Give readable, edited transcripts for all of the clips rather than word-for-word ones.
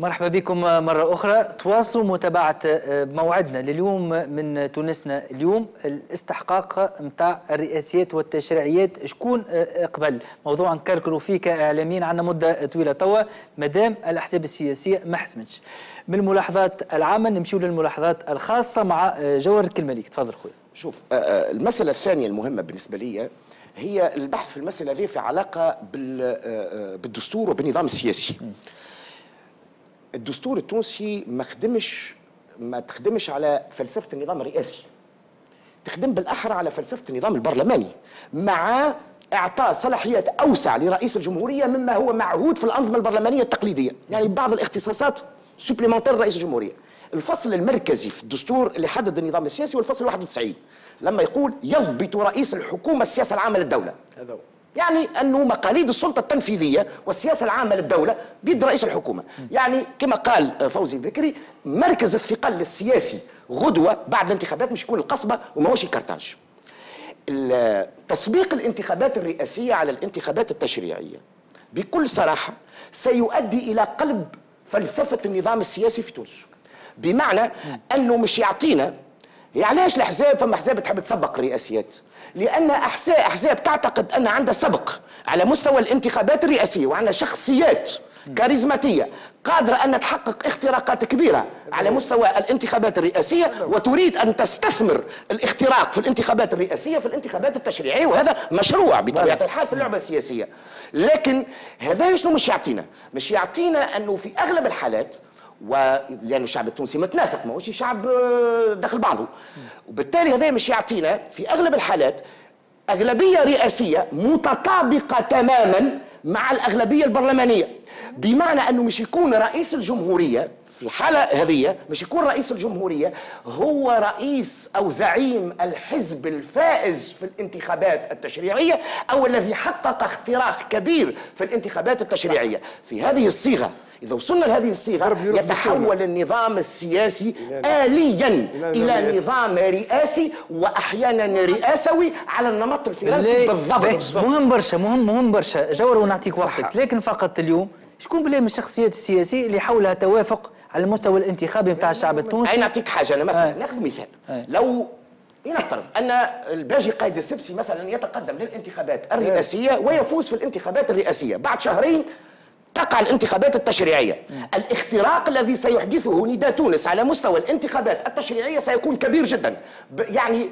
مرحبا بكم مرة أخرى. تواصلوا متابعة موعدنا لليوم من تونسنا اليوم. الاستحقاق متاع الرئاسيات والتشريعيات شكون قبل موضوع نكركروا فيه كإعلاميين عندنا مدة طويلة توا مادام الأحزاب السياسية ما حسمتش. من الملاحظات العامة نمشيو للملاحظات الخاصة مع جوهر. الكلمة ليك، تفضل خويا. شوف، المسألة الثانية المهمة بالنسبة لي هي البحث في المسألة هذه في علاقة بالدستور وبالنظام السياسي. الدستور التونسي ما تخدمش على فلسفة النظام الرئاسي، تخدم بالأحرى على فلسفة النظام البرلماني، مع إعطاء صلاحيات أوسع لرئيس الجمهورية مما هو معهود في الأنظمة البرلمانية التقليدية، يعني بعض الاختصاصات سوبليمونتير رئيس الجمهورية. الفصل المركزي في الدستور اللي حدد النظام السياسي هو الفصل 91 لما يقول يضبط رئيس الحكومة السياسة العامة للدولة. هذا هو. يعني أنه مقاليد السلطة التنفيذية والسياسة العامة للدولة بيد رئيس الحكومة. يعني كما قال فوزي البكري، مركز الثقل السياسي غدوة بعد الانتخابات مش يكون القصبة وماهوش الكرتاج. تسبيق الانتخابات الرئاسية على الانتخابات التشريعية بكل صراحة سيؤدي إلى قلب فلسفة النظام السياسي في تونس، بمعنى أنه مش يعطينا. علاش الأحزاب فما أحزاب تحب تسبق رئاسيات؟ لأن أحزاب تعتقد أن عندها سبق على مستوى الانتخابات الرئاسية، وعندها شخصيات كاريزماتية قادرة أن تحقق اختراقات كبيرة على مستوى الانتخابات الرئاسية، وتريد أن تستثمر الاختراق في الانتخابات الرئاسية في الانتخابات التشريعية، وهذا مشروع بطبيعة الحال في اللعبة السياسية. لكن هذا شنو مش يعطينا؟ مش يعطينا أنه في أغلب الحالات، ولأن الشعب التونسي متناسق ماهوش شعب داخل بعضه، وبالتالي هذا مش يعطينا في أغلب الحالات أغلبية رئاسية متطابقة تماما مع الأغلبية البرلمانية، بمعنى أنه مش يكون رئيس الجمهورية في الحالة هذه، مش يكون رئيس الجمهورية هو رئيس أو زعيم الحزب الفائز في الانتخابات التشريعية أو الذي حقق اختراق كبير في الانتخابات التشريعية. في هذه الصيغة، إذا وصلنا لهذه الصيغة، يتحول النظام السياسي آليا إلى نظام رئاسي وأحيانا رئاسوي على النمط الفرنسي بالضبط. مهم برشا جوهر، ونعطيك وقتك. لكن فقط اليوم شكون بلا من الشخصيات السياسية اللي حولها توافق على المستوى الانتخابي نتاع الشعب التونسي؟ أي نعطيك حاجة، أنا مثلا ناخذ مثال. لو لنفترض أن الباجي قايد السبسي مثلا يتقدم للانتخابات الرئاسية ويفوز في الانتخابات الرئاسية، بعد شهرين تقع الانتخابات التشريعية. الاختراق الذي سيحدثه نداء تونس على مستوى الانتخابات التشريعية سيكون كبير جدا. يعني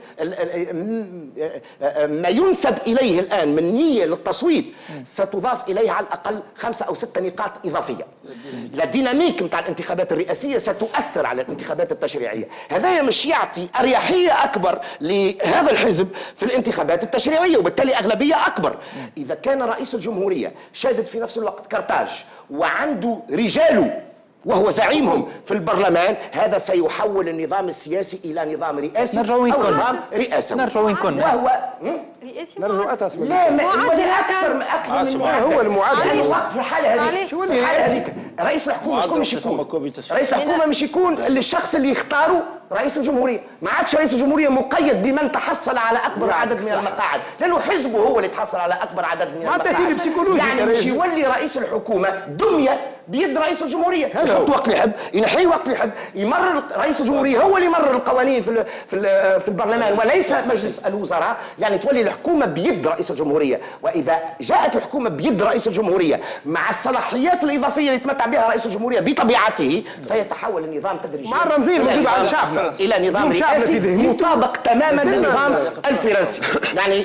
ما ينسب إليه الآن من نية للتصويت ستضاف إليه على الأقل 5 أو 6 نقاط إضافية. الديناميك متاع الانتخابات الرئاسية ستؤثر على الانتخابات التشريعية. هذا مش يعطي أريحية أكبر لهذا الحزب في الانتخابات التشريعية، وبالتالي أغلبية أكبر. إذا كان رئيس الجمهورية شادد في نفس الوقت كرتاج وعنده رجاله وهو زعيمهم في البرلمان، هذا سيحول النظام السياسي إلى نظام رئاسي أو نظام رئاسي. نرجع وين كنا؟ وهو نرجع أتاسم. لا، أكثر من معدل. هو المعدل في الحالة هذه، في الحالة هذيك رئيس الحكومة شكون مش يكون؟ رئيس الحكومة مش يكون الشخص اللي يختاره رئيس الجمهورية. ما عادش رئيس الجمهورية مقيد بمن تحصل على أكبر عدد من المقاعد، لأنه حزبه هو اللي تحصل على أكبر عدد من المقاعد. تأثير بسيكولوجي، يعني مش يولي رئيس الحكومة دمية بيد رئيس الجمهورية، يحط وقت اللي يحب، ينحي وقت اللي يحب، يمرر رئيس الجمهورية هو اللي يمرر القوانين في البرلمان وليس مجلس الوزراء. يعني تولي الحكومة بيد رئيس الجمهورية. وإذا جاءت الحكومة بيد رئيس الجمهورية مع الصلاحيات الإضافية اللي يتمتع بها رئيس الجمهورية بطبيعته، سيتحول النظام تدريجيا مع الرمزية الموجودة على الشعب إلى نظام رئاسي مطابق تماما للنظام الفرنسي. يعني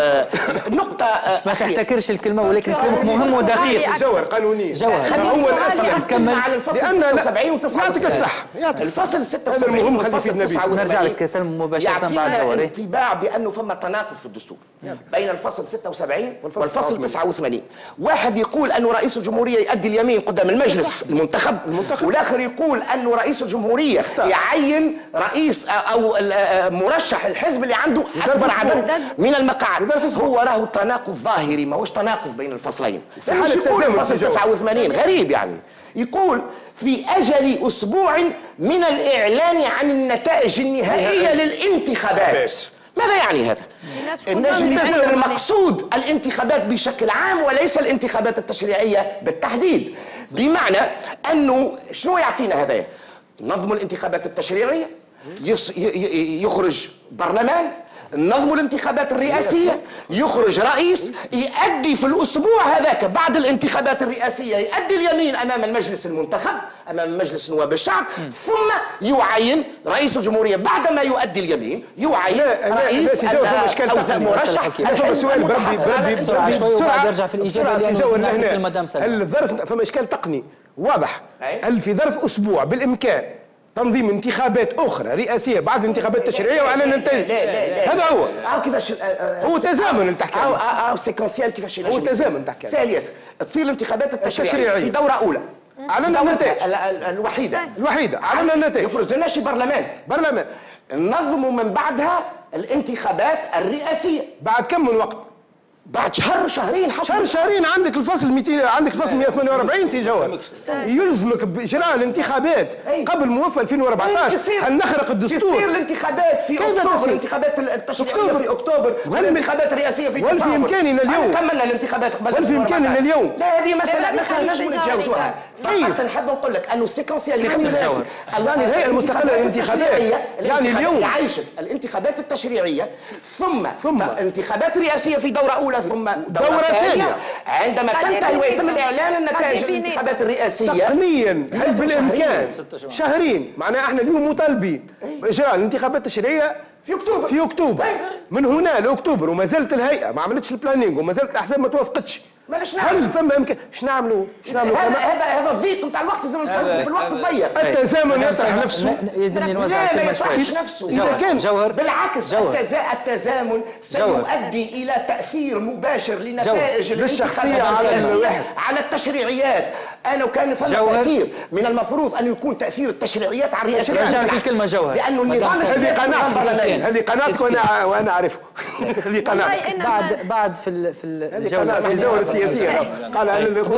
نقطة ما تحتكرش الكلمة، ولكن كلامك مهم ودقيق. جوهر قانونية. هو الأصل تكمل على الفصل 76 و 99. يعطيك الصح. الفصل 76 والفصل 89 نرجع لك سلم مباشرة مع جوهر. انطباع بأنه فما تناقض في الدستور بين الفصل 76 والفصل 89. واحد يقول أنه رئيس الجمهورية يؤدي اليمين قدام المجلس المنتخب، والآخر يقول أنه رئيس الجمهورية يعين رئيس أو مرشح الحزب اللي عنده أكبر عدد من المقاعد. هو راه تناقض ظاهري، ما هوش تناقض بين الفصلين. مش يقول الفصل 89 غريب، يعني يقول في أجل أسبوع من الإعلان عن النتائج النهائية للانتخابات. ماذا يعني هذا؟ المقصود المقصود الانتخابات بشكل عام وليس الانتخابات التشريعية بالتحديد. بمعنى أنه شنو يعطينا هذا؟ نظم الانتخابات التشريعية، يخرج برلمان، نظم الانتخابات الرئاسية، يخرج رئيس يؤدي في الأسبوع هذاك بعد الانتخابات الرئاسية يؤدي اليمين أمام المجلس المنتخب، أمام مجلس نواب الشعب، ثم يعين رئيس الجمهورية بعدما يؤدي اليمين يعين رئيس أو مرشح. السؤال بسرعة نرجع في الإجابة. الظرف فما إشكال تقني واضح. هل في ظرف أسبوع بالإمكان تنظيم انتخابات اخرى رئاسيه بعد الانتخابات التشريعيه وعلى ننتهي؟ هذا هو. كيفاش هو تزامن تحكي او سيكونسيال كيفاش هو تزامن تحكي سهل ياسر. تصير الانتخابات التشريعيه في دوره اولى اعلنا النتائج الوحيده اعلنا النتائج، يفرز لنا شي برلمان ننظموا من بعدها الانتخابات الرئاسيه. بعد كم من وقت؟ بعد شهرين شهرين عندك الفصل 200 عندك الفصل 148 سي جوهر يلزمك باجراء الانتخابات قبل موفى 2014. هل نخرق الدستور؟ تصير الانتخابات في اكتوبر، الانتخابات التشريعيه في اكتوبر والانتخابات الرئاسيه في ديسمبر. وهل في امكاننا اليوم كملنا الانتخابات قبل؟ وهل في امكاننا اليوم؟ لا هذه مساله نجم نتجاوزوها. فقط نحب نقول لك انه السيكونسيال يعني الهيئه المستقله للانتخابات يعني اليوم يعيش الانتخابات التشريعيه ثم انتخابات رئاسيه في دوره اولى ثم دورة ثانية. عندما تنتهي ويتم الإعلان النتائج الانتخابات الرئاسية تقنيا هل بالإمكان شهرين؟ معناها احنا اليوم مطالبين بإجراء الانتخابات التشريعية في أكتوبر. من هنا لأكتوبر وما زالت الهيئة ما عملتش البلانينج وما زالت الأحزاب ما توافقتش. هل فما امكان ايش نعملوا؟ هذا الضيق نتاع الوقت لازم نتصرفوا في الوقت الضيق. التزامن يطرح نفسه. لازم نوزع الكلمه شوي. ما يطرحش نفسه. إذا كان جوهر بالعكس التزامن سيؤدي الى تاثير مباشر لنتائج للشخصيه على التشريعيات. انا وكان فما تاثير من المفروض ان يكون تاثير التشريعيات على الرئاسه. نرجع الكلمه جوهر لانه النظام السياسي هذه قناتك وانا اعرفه. هذه قناتك بعد في الجوله السياسيه قال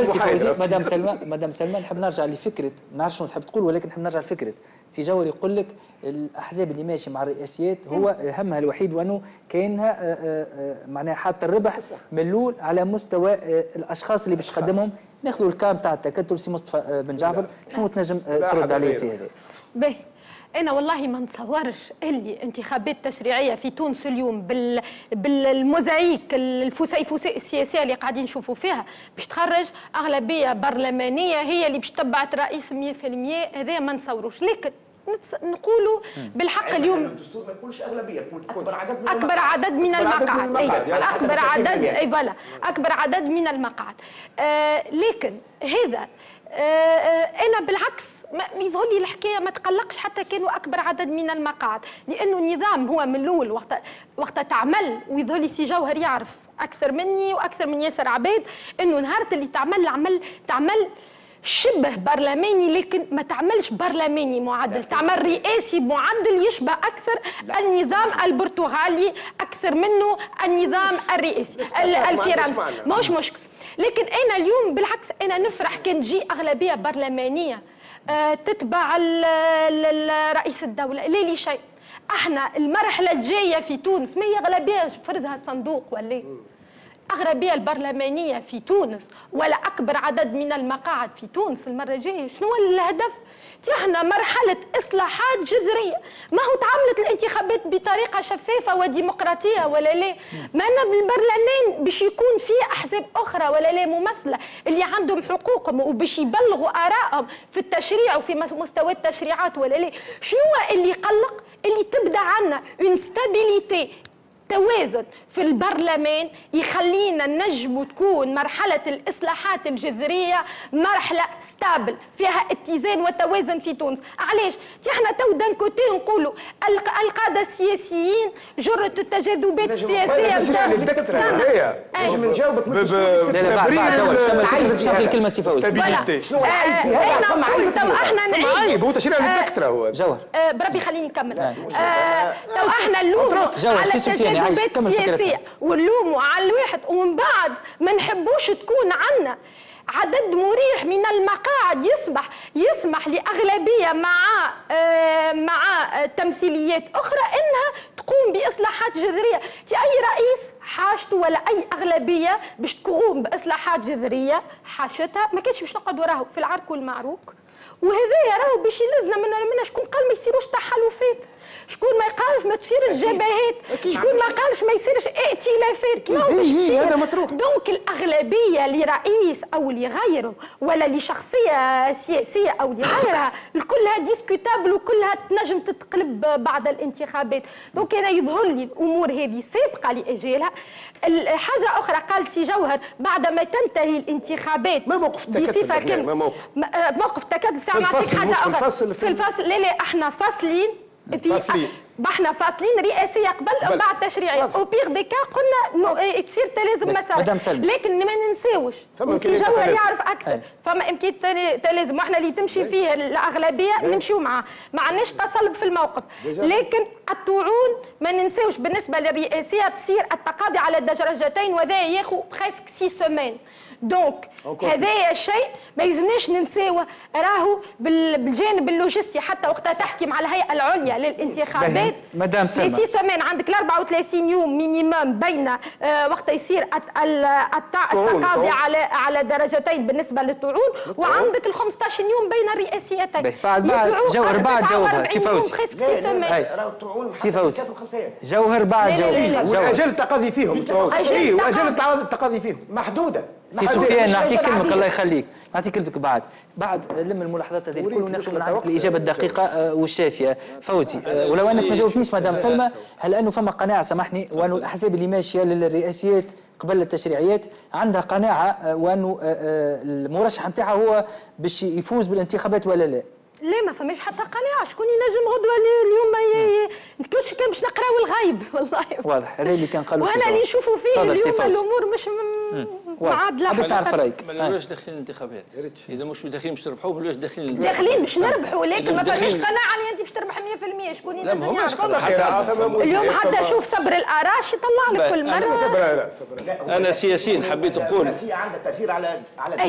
مدام سلمى نحب نرجع لفكره، نعرف شنو تحب تقول ولكن نحب نرجع لفكره سي جوهر يقول لك الاحزاب اللي ماشي مع الرئاسيات هو همها الوحيد وانه كاينها معناها حاطه الربح ملول على مستوى الاشخاص اللي باش تقدمهم. ناخذوا الكام تاع التكتل سي مصطفى بن جعفر، شنو تنجم ترد عليه في هذا؟ باهي أنا والله ما نتصورش اللي انتخابات تشريعية في تونس اليوم بالموزايك الفسيفساء السياسية اللي قاعدين نشوفوا فيها باش تخرج أغلبية برلمانية هي اللي باش تبعت رئيس 100%. هذا ما نتصوروش، لكن نقولوا بالحق اليوم الدستور ما يقولش اغلبيه، يقول اكبر عدد من المقاعد. اكبر عدد فوالا اكبر عدد من المقاعد. لكن هذا أنا بالعكس يظهر لي الحكاية ما تقلقش حتى كانوا أكبر عدد من المقاعد، لأنه النظام هو من الأول وقت تعمل، ويظهر لي سي جوهر يعرف أكثر مني وأكثر من ياسر عباد أنه نهار اللي تعمل شبه برلماني، لكن ما تعملش برلماني معدل، تعمل رئاسي معدل يشبه أكثر النظام البرتغالي أكثر منه النظام الرئاسي الفرنسي. ماهوش مشكل. لكن أنا اليوم بالعكس أنا نفرح كان تجي أغلبية برلمانية تتبع رئيس الدولة. ليه شيء احنا المرحلة الجاية في تونس ما هي أغلبية فرزها الصندوق ولا أغلبية البرلمانية في تونس ولا أكبر عدد من المقاعد في تونس المرة الجاية. شنو الهدف؟ احنا مرحلة إصلاحات جذرية. ما هو تعاملت الانتخابات بطريقة شفافة وديمقراطية ولا لا؟ ما أنا بالبرلمان باش يكون فيه أحزاب أخرى ولا لا ممثلة اللي عندهم حقوقهم وباش يبلغوا آرائهم في التشريع وفي مستوى التشريعات ولا لا؟ شنو اللي يقلق؟ اللي تبدأ عنا اون ستابيليتي، توازن في البرلمان يخلينا نجم تكون مرحلة الإصلاحات الجذرية مرحلة ستابل فيها اتزان وتوازن في تونس. علاش؟ احنا تو دان كوتي نقولوا القادة السياسيين جرة التجاذبات السياسية نجم نجاوبك بشكل الكلمة سي فوزي. شنو العيب في هذا؟ أنا نقول تو احنا نعيب عيب هو تشريع للدكتورة هو جوهر بربي خليني نكمل. تو احنا نلوموا على التجاذبات السياسية ونلوموا على الواحد ومن بعد ما نحبوش تكون عنا عدد مريح من المقاعد يسمح لأغلبية مع تمثيليات أخرى أنها تقوم بإصلاحات جذرية. أي رئيس حاجته ولا أي أغلبية باش تقوم بإصلاحات جذرية حاجتها ما كانش باش نقعد وراه في العرك والمعروك. وهذا راهو باش يلزنا منا شكون قال ما يصيروش تحالفات، شكون ما قالش ما تصيرش جبهات، شكون ما قالش ما يصيرش ائتلافات، ما هو باش تصير. دونك الاغلبيه لرئيس او لغيره ولا لشخصيه سياسيه او لغيرها كلها ديسكوتابل وكلها تنجم تتقلب بعد الانتخابات. دونك انا يظهر لي الامور هذه سابقه لاجالها. حاجه اخرى قال سي جوهر بعدما تنتهي الانتخابات ما موقف بصفه كامله موقف تكتل ساعه نعطيك حاجه اخرى في الفصل. لا احنا فاصلين احنا فاصلين رئاسيه قبل ومن بعد تشريعيه. او بيغ دي كا قلنا تصير تلازم مسار، لكن ما ننساوش وسي جوهر يعرف اكثر فما امكانيه تلازم واحنا اللي تمشي فيه الاغلبيه نمشيو معاه، ما عندناش تصلب في الموقف. لكن الطعون ما ننساوش بالنسبه للرئاسيه تصير التقاضي على الدرجتين وذا ياخذ بريسك 6 سيمين. دونك هذا الشيء ما يلزمناش ننساوه. راهو بالجانب اللوجستي حتى وقتها تحكي مع الهيئه العليا للانتخابات مدام سلمى في 6 سيمين عندك 34 يوم مينيموم بين وقت يصير التقاضي على درجتين بالنسبه للطعون، وعندك ال 15 يوم بين الرئاسيتين. بعد جوهر سي فوزي سي فوزي جوهر بعد جوهر واجل التقاضي فيهم واجل التقاضي فيهم محدوده. سي سفيان نعطيك كلمه الله يخليك، نعطيك كلمتك بعد لم الملاحظات هذه الكل وناخذ من عندك الاجابه الدقيقه والشافيه. فوزي ولو انك ما جاوبتنيش مدام سلمى، هل انه فما قناعه سامحني وانه الاحزاب اللي ماشيه للرئاسيات قبل التشريعيات عندها قناعه وانه المرشح نتاعها هو باش يفوز بالانتخابات ولا لا؟ لا ما فماش حتى قناعه. شكون ينجم غدوه اليوم كلش كان باش نقراو الغيب والله واضح. هذا اللي كان قالوا وانا اللي نشوفوا فيه اليوم الامور مش معادله. حبيت تعرف رايك. ما نقولوش داخلين الانتخابات، اذا مش داخلين باش تربحوا ما نقولوش داخلين باش نربحوا، لكن ما فماش قناعه اللي انت باش تربح 100%. شكون ينجم يعرف اليوم حتى شوف صبر الآراش يطلع لك كل مره. انا سياسيين حبيت نقول السياسيه عندها تاثير على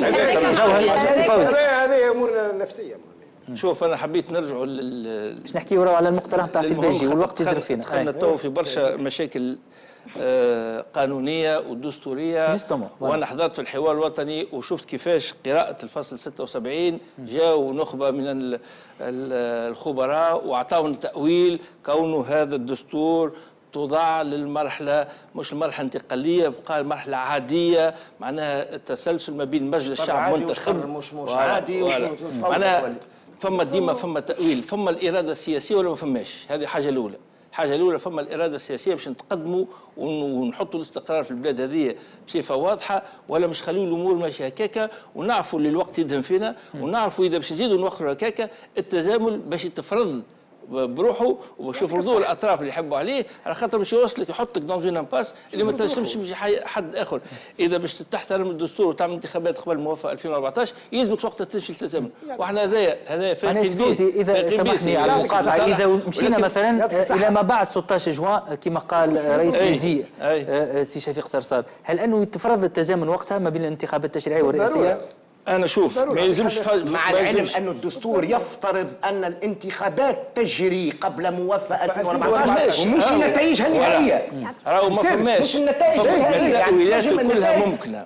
هذه امور نفسيه. شوف انا حبيت نرجعوا باش نحكيو على المقترح نتاع سي الباجي والوقت يزرف فينا. دخلنا تو في برشا مشاكل قانونيه ودستوريه، وانا حضرت في الحوار الوطني وشفت كيفاش قراءه الفصل 76 جاوا نخبه من الخبراء واعطاهم تاويل كونه هذا الدستور توضع للمرحله مش المرحله انتقاليه، بقى المرحله عاديه، معناها التسلسل ما بين مجلس الشعب منتخب مش عادي. معناها فما ديما فما تأويل، فما الإرادة السياسية ولا ما فماش. هذه حاجة الأولى. الحاجة الأولى فما الإرادة السياسية باش نتقدموا ونحطوا الاستقرار في البلاد هذه بصفة واضحة، ولا مش خليوا الأمور ماشية هكاكا، ونعرفوا اللي الوقت يدهم فينا، ونعرفوا إذا باش نزيدوا نوخروا هكاكا التزامل باش يتفرض بروحه وباش يفرضوه الاطراف اللي يحبوا عليه، على خاطر باش يوصلك يحطك دون اون امباس اللي ما تنجمش تمشي حد اخر. اذا باش تحترم الدستور وتعمل انتخابات قبل موافقه 2014 يلزمك وقتها تمشي التزامن. واحنا هذايا فايقين به. اذا سمحني على المقاطعه، اذا مشينا مثلا الى ما بعد 16 جوان كما قال رئيس الوزير سي شفيق صرصار، هل انه يتفرض التزامن وقتها ما بين الانتخابات التشريعيه والرئاسيه؟ أنا شوف ما يلزمش مع العلم أن الدستور يفترض أن الانتخابات تجري قبل موافقة 2014 ومش نتائجها النهائية. راهو ما فماش مش النتائج النهائية، التأويلات كلها ممكنة.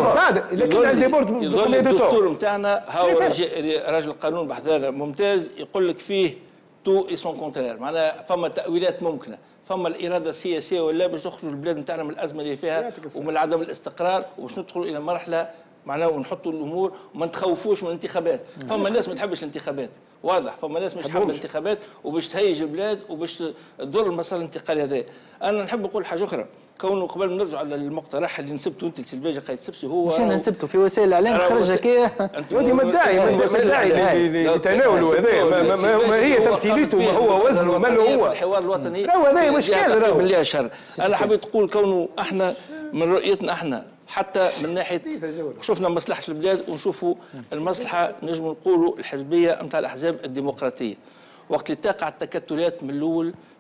يظل الدستور نتاعنا هاو راجل القانون بحذانا ممتاز يقول لك فيه تو اي سون كونترير، معناها فما تأويلات ممكنة. فما الإرادة السياسية ولا باش نخرجوا البلاد نتاعنا من الأزمة اللي فيها ومن عدم الاستقرار وباش ندخلوا إلى مرحلة معناه ونحطوا الامور وما نتخوفوش من الانتخابات. فما ناس ما تحبش الانتخابات واضح، فما ناس مش حابه الانتخابات وباش تهيج البلاد وباش تضر المسار الانتقالي هذا. انا نحب نقول حاجه اخرى، كونه قبل ما نرجع للمقترح اللي نسبته انت لسي الباجي قايد سبسي هو مش انا نسبته في وسائل الاعلام خرج هكايا. ودي مدعي لتناول هذا ما هي تمثيليته ما هو وزنه من هو في الحوار الوطني. راهو هذا مشكل راهو بالله شر. انا حبيت نقول كونه احنا من رؤيتنا احنا حتى من ناحيه شفنا مصلحه البلاد ونشوفوا المصلحه نجم نقولوا الحزبيه نتاع الاحزاب الديمقراطيه. وقت اللي تقع التكتلات من الاول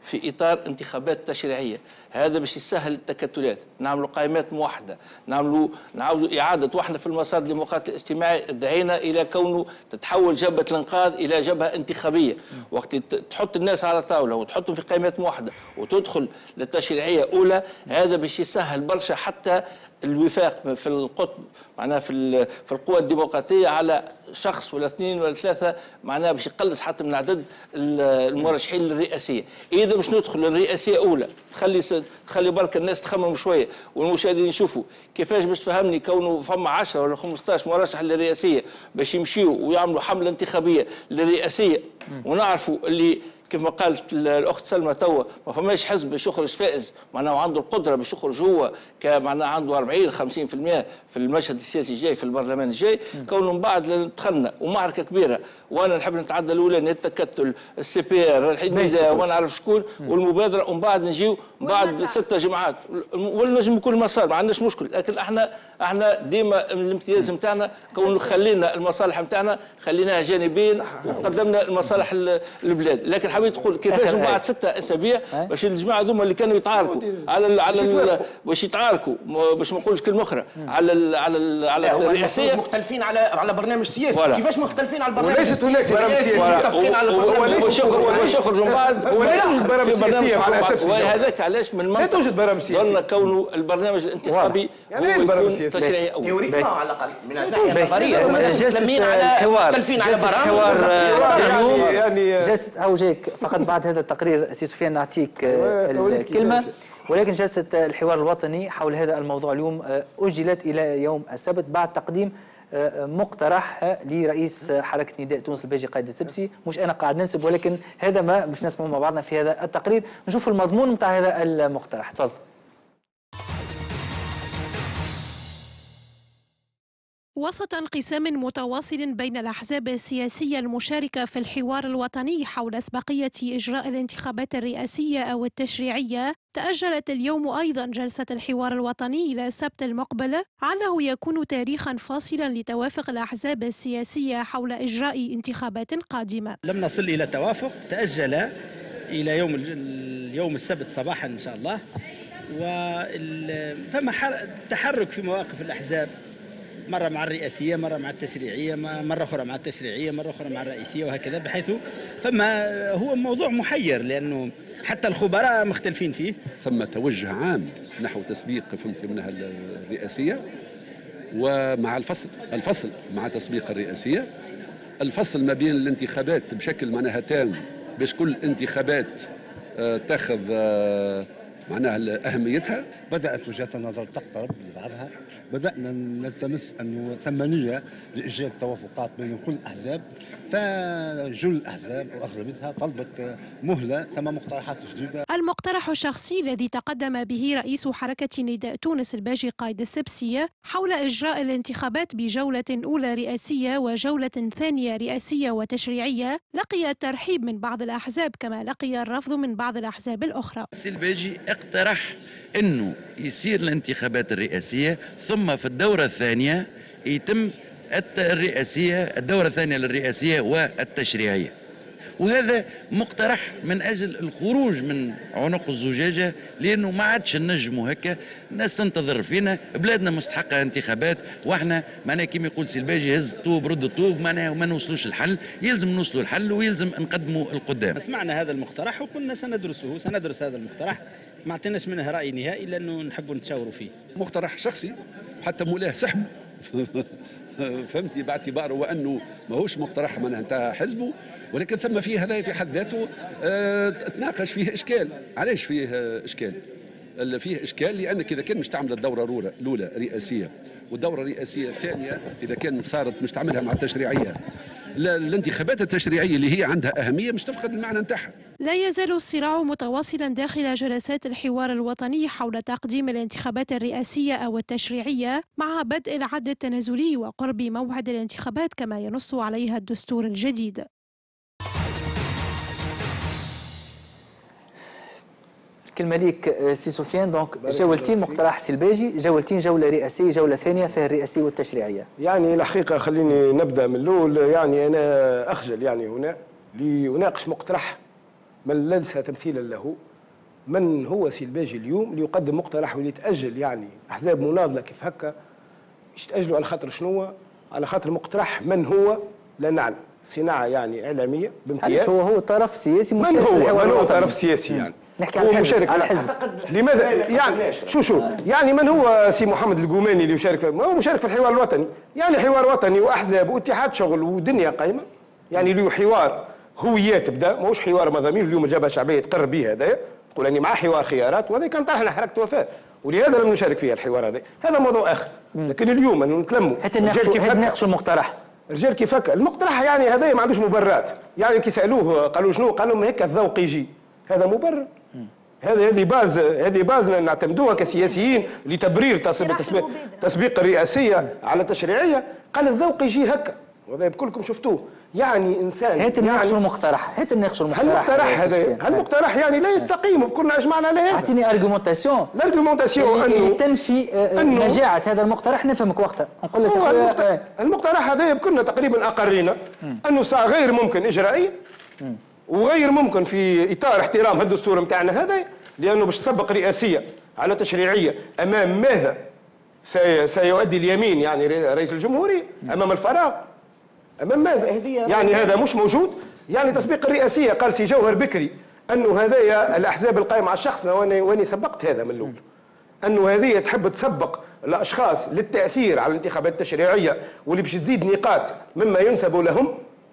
في إطار انتخابات تشريعية. هذا باش يسهل التكتلات، نعملوا قائمات موحدة، نعاودوا إعادة، وإحنا في المسار الديمقراطي الاجتماعي دعينا إلى كونه تتحول جبهة الإنقاذ إلى جبهة انتخابية. وقت تحط الناس على طاولة وتحطهم في قائمات موحدة وتدخل للتشريعية أولى، هذا باش يسهل برشا حتى الوفاق في القطب، معناها في القوى الديمقراطية على شخص ولا اثنين ولا ثلاثة، معناها باش يقلص حتى من عدد المرشحين للرئاسية. إذا باش ندخل للرئاسية أولى تخلي برك الناس تخمم شوية والمشاهدين يشوفوا كيفاش باش تفهمني كونه فما 10 ولا 15 مرشح للرئاسية باش يمشيوا ويعملوا حملة انتخابية للرئاسية، ونعرفوا اللي كيف ما قالت الاخت سلمى توا ما فماش حزب باش يخرج فائز، معناها عنده القدره باش يخرج هو معناها عنده 40 50% في المشهد السياسي الجاي في البرلمان الجاي. كونه من بعد دخلنا ومعركه كبيره، وانا نحب نتعدى الاولى التكتل السي بي ار الحديده وما نعرف شكون والمبادره، ومن بعد نجيو بعد 6 جماعات ولا نجم يكون مسار ما عندناش مشكل. لكن احنا ديما الامتياز نتاعنا كونه خلينا المصالح نتاعنا خليناها جانبين وقدمنا المصالح البلاد. لكن حبيت تقول كيفاش من بعد 6 اسابيع باش الجماعه هذوما اللي كانوا يتعاركوا على باش يتعاركوا باش ما نقولش كلمه اخرى على الرئاسيه، مختلفين على برنامج سياسي. كيفاش مختلفين على البرنامج السياسي؟ وليست هناك برنامج سياسي متفقين على باش يخرجوا من بعد ولا توجد برامج سياسيه على اساس وهذاك علاش من لا توجد برامج سياسيه ظن كونه البرنامج الانتخابي يعني البرامج السياسي تشريعي اول تيوريكا على الاقل من الناحيه النظريه مختلفين على مختلفين على برامج يعني جلسة أو جايك فقط بعد هذا التقرير سي سفيان نعطيك الكلمة. ولكن جلسة الحوار الوطني حول هذا الموضوع اليوم أجلت إلى يوم السبت بعد تقديم مقترح لرئيس حركة نداء تونس الباجي قايد السبسي. مش أنا قاعد ننسب، ولكن هذا ما باش نسمعوا مع بعضنا في هذا التقرير، نشوف المضمون نتاع هذا المقترح. تفضل. وسط انقسام متواصل بين الأحزاب السياسية المشاركة في الحوار الوطني حول أسبقية إجراء الانتخابات الرئاسية أو التشريعية، تأجلت اليوم أيضا جلسة الحوار الوطني إلى السبت المقبل، علّه يكون تاريخا فاصلا لتوافق الأحزاب السياسية حول إجراء انتخابات قادمة. لم نصل إلى توافق، تأجل إلى اليوم السبت صباحا إن شاء الله. فما تحرك في مواقف الأحزاب، مرة مع الرئاسية، مرة مع التشريعية، مرة أخرى مع التشريعية، مرة أخرى مع الرئيسية، وهكذا، بحيث هو موضوع محير لأنه حتى الخبراء مختلفين فيه. ثم توجه عام نحو تسبيق منها الرئاسية، ومع الفصل مع تسبيق الرئاسية، الفصل ما بين الانتخابات بشكل معناها تام باش كل انتخابات تاخذ معناها أهميتها. بدأت وجهات النظر تقترب لبعضها، بدأنا نلتمس أنه ثمانية لإيجاد توافقات بين كل الأحزاب، فجل الأحزاب وأغلبيتها طلبت مهلة ثم مقترحات جديدة. المقترح الشخصي الذي تقدم به رئيس حركة نداء تونس الباجي قايد السبسي حول إجراء الانتخابات بجولة أولى رئاسية وجولة ثانية رئاسية وتشريعية لقي الترحيب من بعض الأحزاب كما لقي الرفض من بعض الأحزاب الأخرى. الباجي اقترح أنه يصير الانتخابات الرئاسية ثم في الدورة الثانية يتم الدورة الثانية للرئاسية والتشريعية، وهذا مقترح من أجل الخروج من عنق الزجاجة، لأنه ما عادش نجموا هكا الناس تنتظر فينا، بلادنا مستحقة انتخابات، واحنا معناها كما يقول سي الباجي هز الطوب رد الطوب، معناها وما نوصلوش الحل، يلزم نوصلوا الحل ويلزم نقدموا القدام. سمعنا هذا المقترح وقلنا سندرس هذا المقترح، ما اعطيناش منه رأي نهائي لأنه نحبوا نتشاوروا فيه. مقترح شخصي حتى مولاه سحب فهمتي، باعتباره وانه ماهوش مقترح معناها نتاع حزبه، ولكن ثم فيه هذا في حد ذاته تناقش فيه اشكال. علاش فيه اشكال؟ فيه اشكال لانك اذا كان مش تعمل الدوره الاولى رئاسيه والدوره الرئاسيه الثانيه اذا كان صارت مش تعملها مع التشريعيه، الانتخابات التشريعيه اللي هي عندها اهميه مش تفقد المعنى نتاعها. لا يزال الصراع متواصلا داخل جلسات الحوار الوطني حول تقديم الانتخابات الرئاسية أو التشريعية مع بدء العد التنازلي وقرب موعد الانتخابات كما ينص عليها الدستور الجديد. كلمة ليك سي سفيان. دونك جولتين مقترح سي الباجي، جولتين جولة رئاسية، جولة ثانية فيها الرئاسية والتشريعية. يعني الحقيقة خليني نبدأ من الأول. يعني أنا أخجل يعني هنا لأناقش مقترح من ليس تمثيلا له، من هو سي الباجي اليوم اللي يقدم مقترح واللي يتاجل يعني احزاب مناضله كيف هكا باش تاجلوا على خاطر شنو؟ على خاطر مقترح من هو لا نعلم، صناعه يعني اعلاميه بامتياز. هو طرف سياسي من هو طرف سياسي يعني نحكي عن مشارك على حزب. لماذا يعني شو يعني من هو سي محمد القوماني اللي يشارك في هو مشارك في الحوار الوطني، يعني حوار وطني واحزاب واتحاد شغل ودنيا قايمه، يعني له حوار هويات بدا، ماهوش حوار مضامين. اليوم الجبهه الشعبيه تقر به هذايا، تقول اني مع حوار خيارات، وهذا كان طرحنا حركه وفاء، ولهذا لم نشارك فيها الحوار هذا موضوع اخر. لكن اليوم انه نتلموا حتى نناقشوا المقترح، رجال كيف هكا المقترح يعني هذايا ما عندوش مبررات، يعني كي سالوه قالوا شنو؟ قالوا ما هيك الذوق يجي، هذا مبرر. هذه باز نعتمدوها كسياسيين لتبرير تسبيق الرئاسيه على تشريعيه. قال الذوق يجي هكا، وهذا بكلكم شفتوه. يعني انسان هات نناقشوا المقترح، المقترح يعني لا يستقيم، كنا اجمعنا على هذا. اعطيني ارغيومونتاسيون انه تنفي نجاعه هذا المقترح، نفهمك وقتها نقول لك المقترح هذا كنا تقريبا اقرينا انه ساعه غير ممكن اجرائي وغير ممكن في اطار احترام الدستور نتاعنا هذا، لانه باش تسبق رئاسيه على تشريعيه امام ماذا سيؤدي اليمين يعني رئيس الجمهورية؟ امام الفراغ، امام ماذا؟ يعني هذا مش موجود. يعني تسبيق الرئاسيه قال سي جوهر بكري انه هذايا الاحزاب القائمه على الشخص، واني سبقت هذا من الاول، انه هذه تحب تسبق الاشخاص للتاثير على الانتخابات التشريعيه واللي باش تزيد نقاط مما ينسب لهم.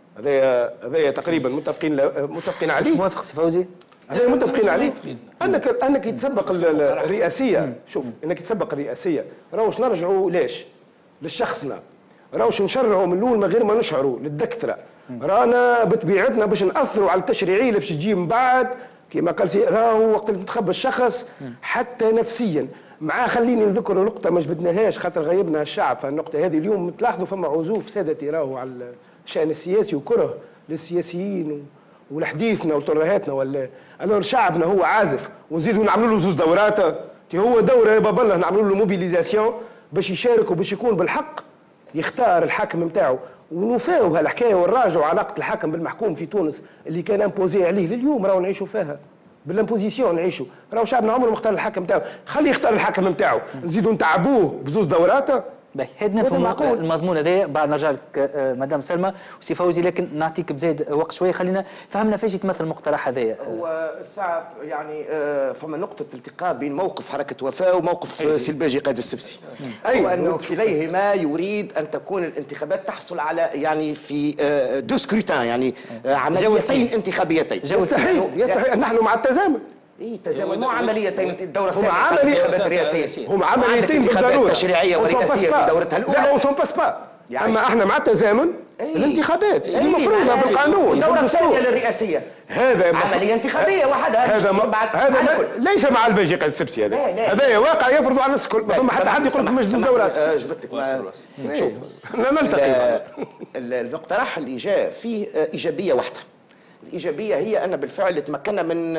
هذا تقريبا متفقين عليه. مش موافق سي فوزي؟ هذا متفقين عليه. انك تسبق الرئاسيه، شوف انك تسبق الرئاسيه راهوش نرجعوا ليش؟ لشخصنا، راهوش نشرعوا من الاول من غير ما نشعروا للدكتره، رانا بطبيعتنا باش ناثروا على التشريعيه اللي باش تجي من بعد كما قال سي راهو وقت اللي تنتخب الشخص حتى نفسيا. مع خليني نذكر نقطه ما جبدناهاش خاطر غيبنا الشعب في النقطه هذه. اليوم تلاحظوا فما عزوف سادتي راهو على الشان السياسي وكره للسياسيين ولحديثنا ولترهاتنا ولا الو شعبنا هو عازف ونزيدوا نعملوا له زوز دورات. هو دوره يا بابا الله نعملوا له موبيليزاسيون باش يشارك وباش يكون بالحق يختار الحاكم نتاعو، ونوفاو هالحكايه ونراجعوا علاقه الحاكم بالمحكوم في تونس اللي كان امبوزي عليه لليوم راهو نعيشوا فيها بالامبوزيسيون نعيشوا. راهو شعبنا عمره ما اختار الحاكم نتاعو، خليه يختار الحاكم نتاعو، نزيدوا نتعبوه بزوز دورات. هاد نفهم المضمون هذايا بعد نرجع لك مدام سلمى وسي فوزي، لكن نعطيك بزايد وقت شويه خلينا فهمنا فاش يتمثل المقترح هذايا. هو الساعه يعني فما نقطه التقاء بين موقف حركه وفاء وموقف سي الباجي قائد السبسي. ايوه انه كليهما يريد ان تكون الانتخابات تحصل على يعني في دو سكروتان، يعني عمليتين انتخابيتين. يستحيل نحن مع التزامن. تزامن مو عمليتين الدوره الثانيه الانتخابات الرئاسيه، هم عمليتين بالضروره تشريعيه ورئاسيه في دورتها الاولى. لا وسون باس با، اما احنا مع التزامن الانتخابات اللي مفروضه بالقانون. الدوره الثانيه للرئاسيه هذا عمليه انتخابيه وحدها. هذا ليس مع الباجي قائد السبسي، هذا واقع يفرض على الناس الكل. ثم حتى حد يقول لك مجلس الدورات. جبتك شوف نلتقي. المقترح اللي جاء فيه ايجابيه واحده. الإيجابية هي أن بالفعل تمكنا من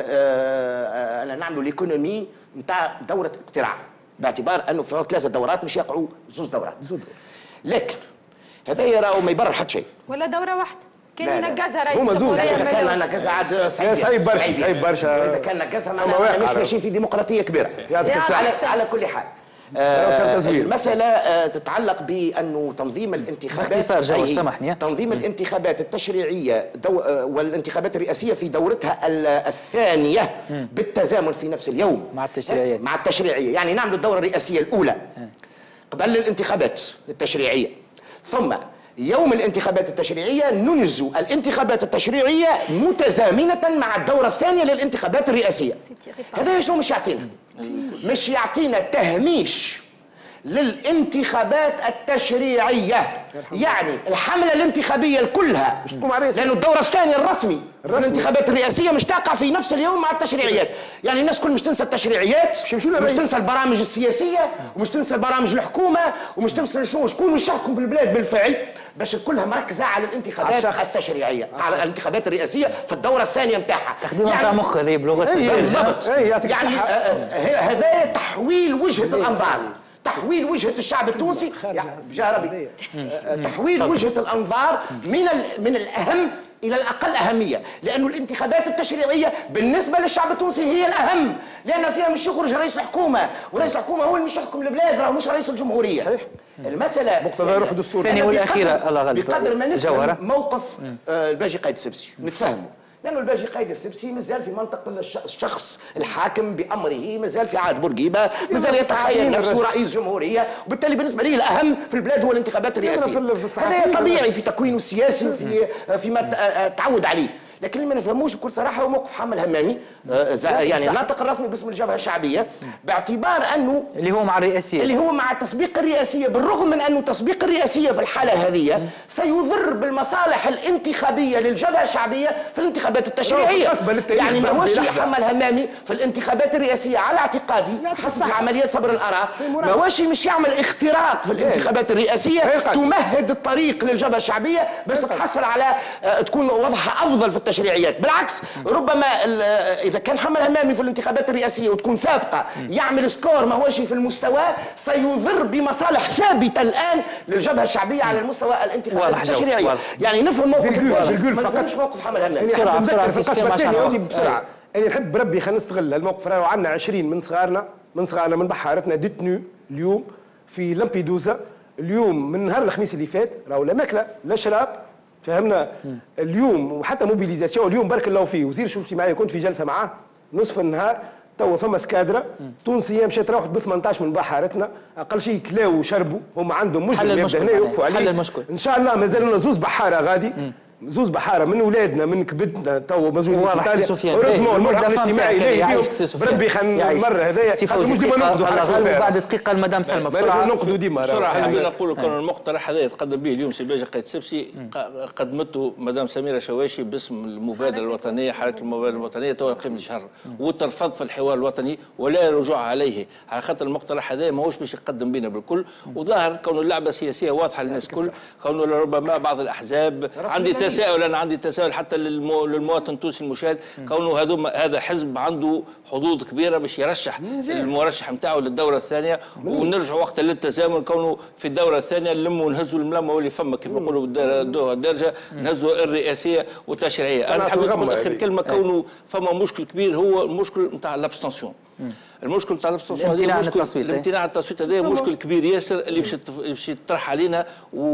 أن نعملوا الإيكونومي نتاع دورة اقتراع، باعتبار أنه في 3 دورات مش يقعوا زوز دورات. لكن هذا يراو ما يبرر حتى شيء. ولا دورة واحدة كان ينقزها رئيس الجمهورية. إذا كان نقزها عاد صعيب برشا، صعيب برشا. إذا كان نقزها معناها مش ماشيين في ديمقراطية كبيرة. على كل حال المسألة تتعلق بأنه تنظيم الانتخابات باختصار جواد سامحني، تنظيم الانتخابات التشريعية والانتخابات الرئاسية في دورتها الثانية بالتزامن في نفس اليوم مع التشريعية. يعني نعمل الدورة الرئاسية الأولى قبل الانتخابات التشريعية، ثم يوم الانتخابات التشريعية ننجز الانتخابات التشريعية متزامنة مع الدورة الثانية للانتخابات الرئاسية. هذا شنو مش يعطينا؟ مش يعطينا تهميش للانتخابات التشريعية، يعني الحملة الانتخابية كلها، لأنه الدورة الثانية الرسمي في الانتخابات الرئاسية مش تقع في نفس اليوم مع التشريعيات. يعني الناس كل مش تنسى التشريعيات، مش تنسى البرامج السياسية، ومش تنسى برامج الحكومة، ومش تنسى شكون مش يحكم في البلاد بالفعل، باش كلها مركزة على الانتخابات التشريعية، على الانتخابات الرئاسية في الدورة الثانية نتاعها. تخديم نتاع مخ هذه بلغة بالضبط. يعني هذا تحويل وجهة الأنظار، تحويل وجهة الشعب التونسي جاربي، تحويل وجهة الأنظار من الأهم إلى الأقل أهمية، لأن الانتخابات التشريعية بالنسبة للشعب التونسي هي الأهم، لأن فيها مش يخرج رئيس الحكومة، ورئيس الحكومة هو اللي مش يحكم البلاد، راه مش رئيس الجمهورية. صحيح. المسألة مقتضى روح الدستور الثانية والأخيرة الله غالب بقدر ما نفهم موقف الباجي قايد السبسي نتفهمه، لأنه الباجي قايد السبسي مازال في منطقة الشخص الحاكم بأمره، مازال في عهد بورقيبة، مازال يتخيل نفسه رئيس جمهورية، وبالتالي بالنسبة لي الأهم في البلاد هو الانتخابات الرئاسية. هذا طبيعي في تكوينه السياسي فيما تعود عليه. لكن اللي ما نفهموش بكل صراحه هو موقف حمد الهمامي يعني الناطق الرسمي باسم الجبهه الشعبيه، باعتبار انه اللي هو مع الرئاسيه، اللي هو مع التسبيق الرئاسيه، بالرغم من انه تسبيق الرئاسيه في الحاله هذه سيضر بالمصالح الانتخابيه للجبهه الشعبيه في الانتخابات التشريعيه. يعني ما هوش حمد الهمامي في الانتخابات الرئاسيه على اعتقادي حسب عمليات صبر الاراء ما هوش مش يعمل اختراق في الانتخابات الرئاسيه تمهد الطريق للجبهه الشعبيه باش تتحصل على تكون وضعها افضل في التشريعيات. بالعكس ربما اذا كان حمد الهمامي في الانتخابات الرئاسيه وتكون سابقه يعمل سكور ما هوش في المستوى سيضر بمصالح ثابته الان للجبهه الشعبيه على المستوى الانتخابات التشريعيه. يعني نفهم موقف ما نفهمش موقف حمد الهمامي. بسرعه انا نحب بربي خلينا نستغل الموقف. راهو عندنا 20 من صغارنا من بحارتنا ديتنو اليوم في لامبيدوزا اليوم من نهار الخميس اللي فات، راهو لا ماكله لا شراب فهمنا اليوم وحتى موبيليزاسيون. اليوم بارك الله فيه وزير الشؤون الاجتماعيه كنت في جلسه معاه نصف النهار توا فما سكادره تونسيه مشات روحت ب 18 من بحارتنا اقل شيء كلاو وشربوا هم عندهم مشكل يبدا هنا يوقفوا عليه. ان شاء الله مازال لنا زوز بحاره غادي زوز بحاره من ولادنا من كبدنا تو موجودين في ايطاليا. ورسموا المرأة الاجتماعي بربي خلينا المره هذايا مش ديما نقدوا بعد دقيقه المدام سلمى بسرعه نقدوا ديما بسرعه. حابين نقولوا كان المقترح هذا يتقدم به اليوم سي باجي قايد السبسي قدمته مدام سميره شواشي باسم المبادره الوطنيه حركه المبادره الوطنيه تو قيمه شهر وترفض في الحوار الوطني ولا رجوع عليه على خاطر المقترح هذا ماهوش باش يقدم بنا بالكل. وظاهر كونه اللعبه سياسيه واضحه للناس الكل، كونه ربما بعض الاحزاب انا عندي تساؤل حتى للمواطن التونسي المشاهد، كونه هذا حزب عنده حظوظ كبيره باش يرشح المرشح نتاعو للدوره الثانيه ونرجع وقت للتزامن، كونه في الدوره الثانيه نلموا نهزوا الملمه واللي فما كيف نقولوا الدرجه نهزوا الرئاسيه والتشريعيه. انا حبيت نقول اخر كلمه كونه فما مشكل كبير هو المشكل نتاع الابستنسيون. المشكل تاع الابستنسيون هذا الامتناع عن التصويت هذا مشكل كبير ياسر اللي باش يطرح علينا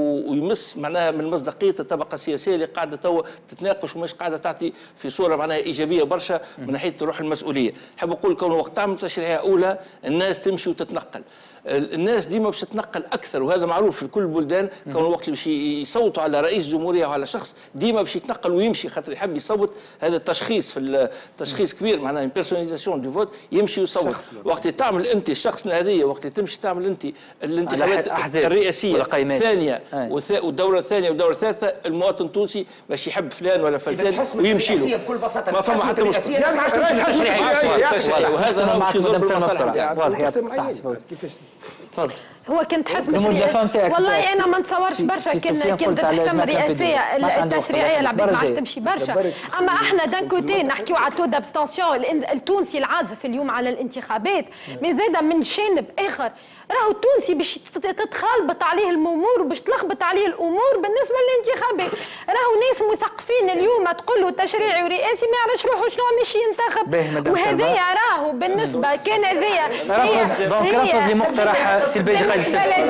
ويمس معناها من مصداقيه الطبقه السياسيه اللي قاعده توا تتناقش ومش قاعده تعطي في صوره معناها ايجابيه برشا من ناحيه روح المسؤوليه. نحب نقول كون وقت تعمل تشريعيه اولى الناس تمشي وتتنقل، الناس ديما باش تتنقل اكثر وهذا معروف في كل البلدان. كون وقت اللي باش يصوتوا على رئيس جمهوريه وعلى شخص ديما باش يتنقل ويمشي خاطر يحب يصوت. هذا التشخيص في التشخيص كبير معناها بيرسوناليزاسيون دو فوت يمشي ويصوت. وقت تعمل انت الشخص هذه وقت تمشي تعمل انت الانتخابات الرئاسيه الثانيه والدوره الثانيه والدوره الثالثه المواطن التونسي باش يحب فلان ولا فلان ويمشي له بكل بساطه. ما فما حتى مشكل وهذا راه باش يضر بالمصالح نتاعك. تفضل. هو كنت حسب والله انا ما نتصورش برشا كان تحسم الرئاسيه التشريعيه العباد ما عادش تمشي برشا. اما احنا دان كوتي نحكيو على تو دابستنسيون التونسي العازف اليوم على الانتخابات، مي زاده من جانب اخر راهو التونسي باش تتخلبط عليه الامور وباش تلخبط عليه الامور بالنسبه للانتخابات. راهو ناس مثقفين اليوم تقول له تشريعي ورئاسي ما يعرفش روحه شنو باش ينتخب، وهذايا راهو بالنسبه كان هذايا دونك رفض لمقترح سي الباجي قايد السبسي.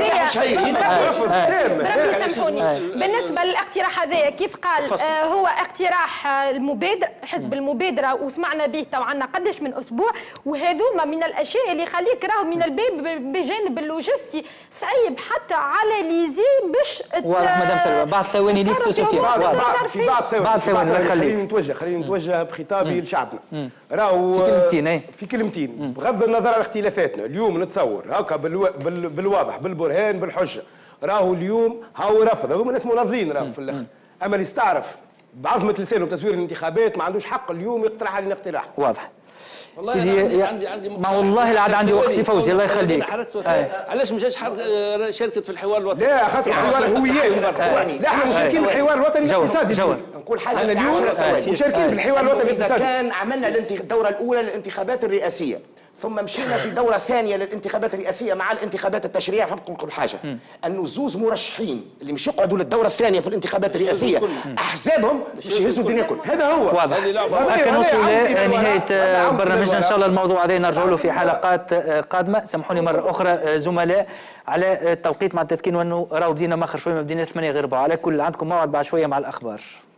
بربي سامحوني بالنسبه للاقتراح هذايا كيف قال هو اقتراح المبادر حزب المبادره وسمعنا به تو عندنا قداش من اسبوع، وهذوما من الاشياء اللي يخليك راهو من الباب بجانب اللوجستي صعيب حتى على ليزي باش واضح مدام سلوى. بعد ثواني ليك سوسيفيا بعد ثواني خليني نتوجه بخطابي لشعبنا. راهو في كلمتين بغض النظر على اختلافاتنا اليوم نتصور هكا بالواضح بالبرهان بالحجه. راهو اليوم هاو رفض هذوما ناس مناضلين راهو في الاخر، اما اللي استعرف بعظمه لسانه بتزوير الانتخابات ما عندوش حق اليوم يقترح علينا اقتراح. واضح سيدي. عندي ما والله لا عاد عندي وقت سي فوزي الله يخليك. علاش ما جاتش شاركت في الحوار الوطني؟ لا خاطر الحوار هويات. لا احنا مشاركين في الحوار الوطني الاقتصادي. نقول حاجه اليوم مشاركين في الحوار الوطني الاقتصادي. كان عملنا الدوره الاولى للانتخابات الرئاسيه ثم مشينا في دورة ثانية للانتخابات الرئاسية مع الانتخابات التشريعية. نحب نقول حاجة، أنه زوز مرشحين اللي مش يقعدوا للدورة الثانية في الانتخابات الرئاسية أحزابهم باش يهزوا الدنيا كلها. هذا هو واضح. هكا نوصلوا لنهاية برنامجنا. إن شاء الله الموضوع هذا نرجعوا له في حلقات قادمة. سامحوني مرة أخرى زملاء على التوقيت مع التذكير، وأنه راهو بدينا مأخر شوية، ما بدينا 8 غير 4. على كل عندكم موعد بعد شوية مع الأخبار.